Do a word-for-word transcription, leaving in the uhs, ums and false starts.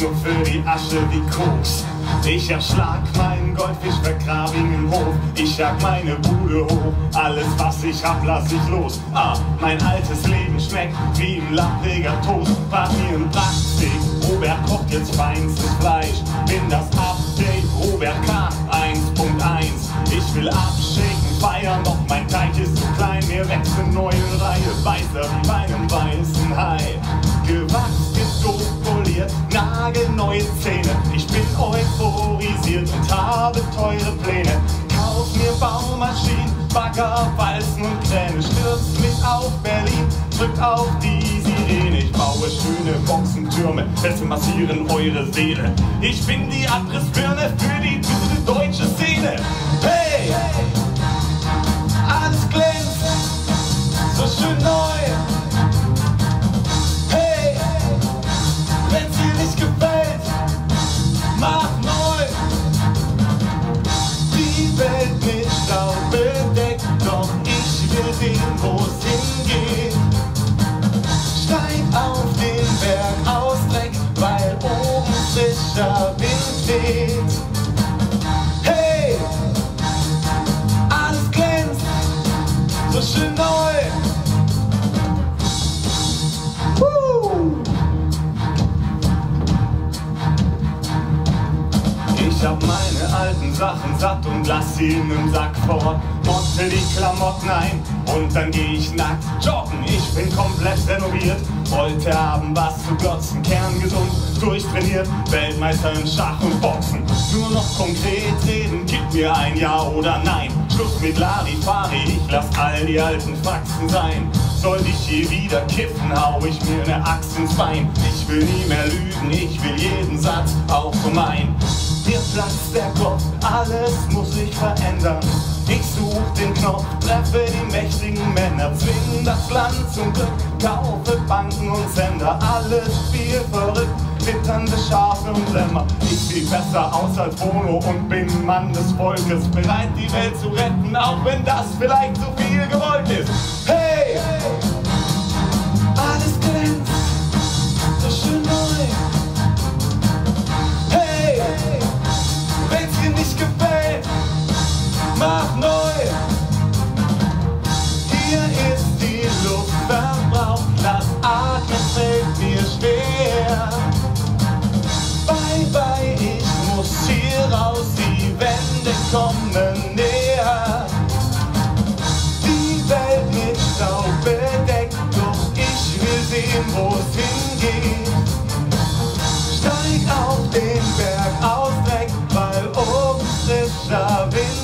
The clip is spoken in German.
nur für die Asche wie Koks. Ich erschlag meinen Goldfisch vergrabigen Hof. Ich jag meine Bude hoch, alles was ich hab lass ich los. Ah, mein altes Leben schmeckt wie ein lappriger Toast. Brat mir ein Bracksteak, Robert kocht jetzt feinstes Fleisch. Bin das Update, Robert K. eins Punkt eins. Ich will abschicken, feiern, doch mein Teich ist zu klein. Mir wächst eine neue Reihe, weißer wie bei einem weißen Hai. Gewachs, gedopt, poliert, nagelneue Zähne. Ich bin euphorisiert und habe teure Pläne. Kauf mir Baumaschinen, Bagger, Walzen und Kräne. Stürzt mich auf Berlin, drückt auf die Sirene. Ich baue schöne Boxentürme, Feste massieren eure Seele. Ich bin die Abrissbirne für die gute deutsche Szene. Hey, alles glänzt, so schön neu. Hey, wenn's dir nicht gefällt, mach neu. Die Welt mit Staub bedeckt, doch ich will sehen, wo's hingeht. Steig auf den Berg aus Dreck, weil oben frischer Wind weht. Hey, alles glänzt, so schön neu. Ich hab meine alten Sachen satt und lass sie in nem Sack fort. Motte die Klamotten ein und dann geh ich nackt joggen. Ich bin komplett renoviert, wollte haben was zu glotzen. Kerngesund, durchtrainiert, Weltmeister in Schach und Boxen. Nur noch konkret reden, gib mir ein Ja oder Nein. Schluss mit Larifari, ich lass all die alten Faxen sein. Sollte ich je wieder kiffen, hau ich mir ne Axt ins Bein. Ich will nie mehr lügen, ich will jeden Satz auch so mein. Mir platzt der Kopf, alles muss sich verändern. Ich such den Knopf, treffe die mächtigen Männer, zwingen das Land zum Glück, kaufe Banken und Sender. Alles viel verrückt, witternde Schafe und Lämmer. Ich seh besser aus als Bono und bin Mann des Volkes, bereit die Welt zu retten, auch wenn das vielleicht zu viel gewollt ist. Hey, alles glänzt, so schön neu. Hey, wenn's dir nicht gefällt, mach neu. Hier ist die Luft verbraucht, das Atmen fällt mir schwer. Bye bye, ich muss hier raus, die Wände kommen näher. Die Welt mit Staub bedeckt, doch ich will sehen, wo es hingeht. Steig auf den Berg aus Dreck, weil oben frischer Wind